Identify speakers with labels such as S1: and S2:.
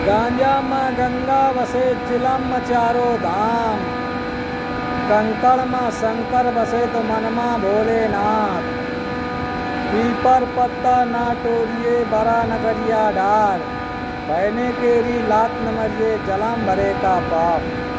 S1: गांजा में गंगा बसे चिलम में चारो धाम। कंकड़ में शंकर बसे तो मनमा भोलेनाथ। पीपर पत्ता ना टोरिए बड़ा नगरिया डार। बहने केरी लात न मरिए जलम भरे का पाप।